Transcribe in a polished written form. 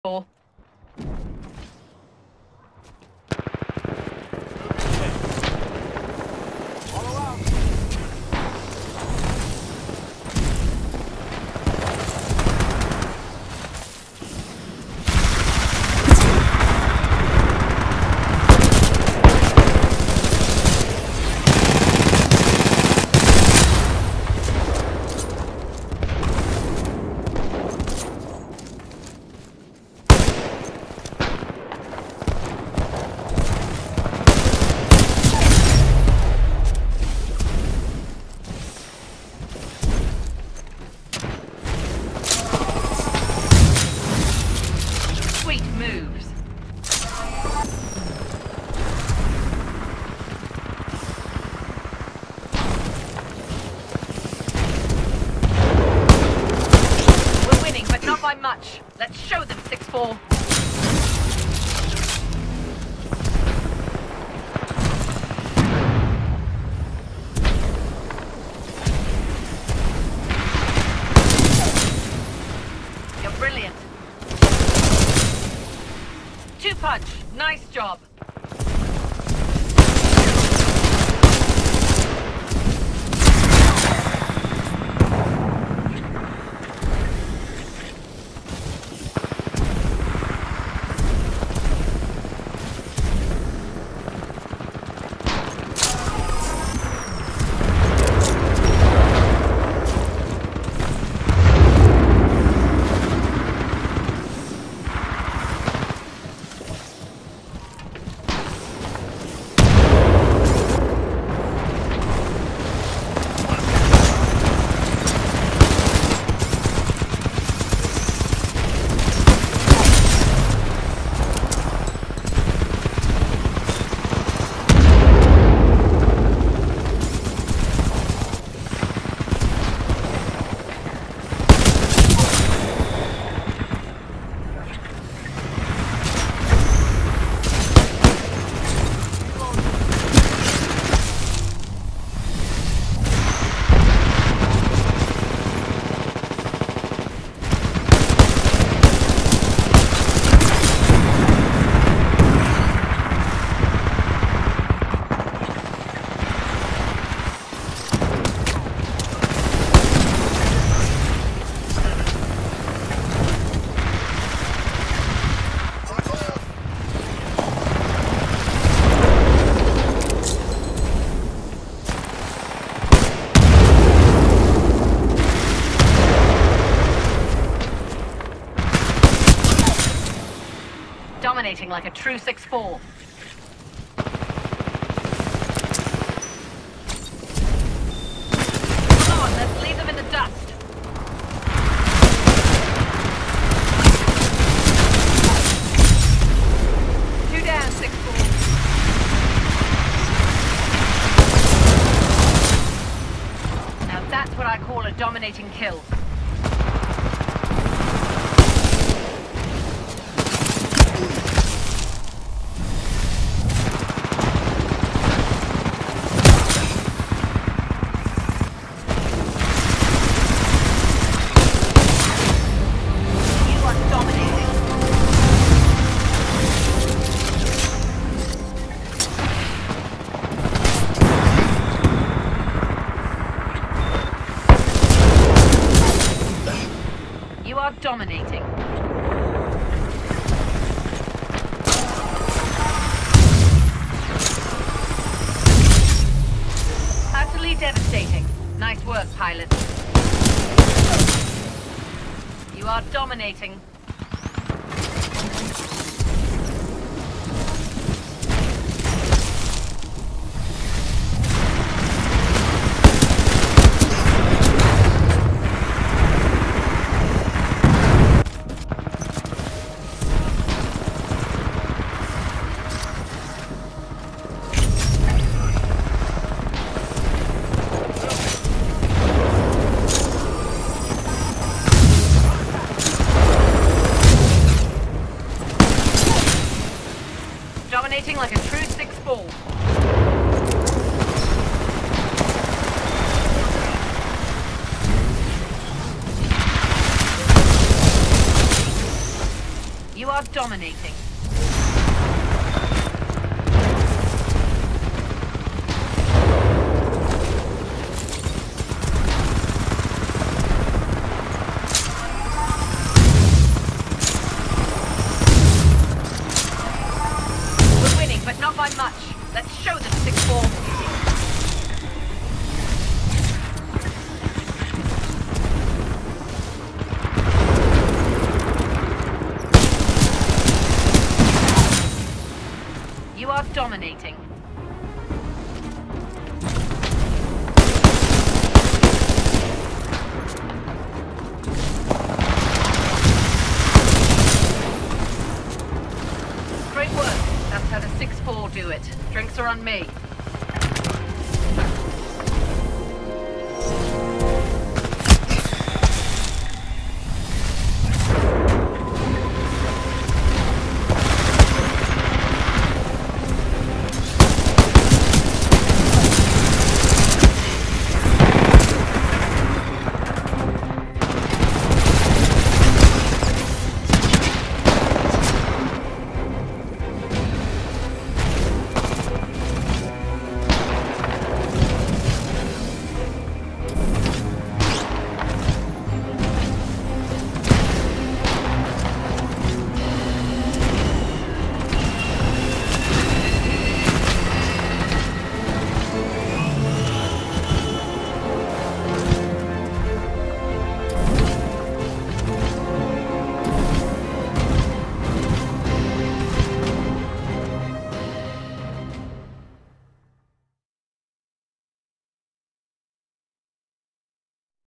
Four. Sweet moves. We're winning, but not by much. Let's show them 6-4. You're brilliant. Two punch. Nice job. Dominating like a true 6-4. Come on, let's leave them in the dust. Two down, 6-4. Now that's what I call a dominating kill. You are dominating. Utterly devastating. Nice work, pilot. You are dominating. Dominating like a true 6-4. You are dominating. We're winning, but not by much. Let's show them 6-4. You are dominating. Great work. That's how the 6-4 do it. Drinks are on me.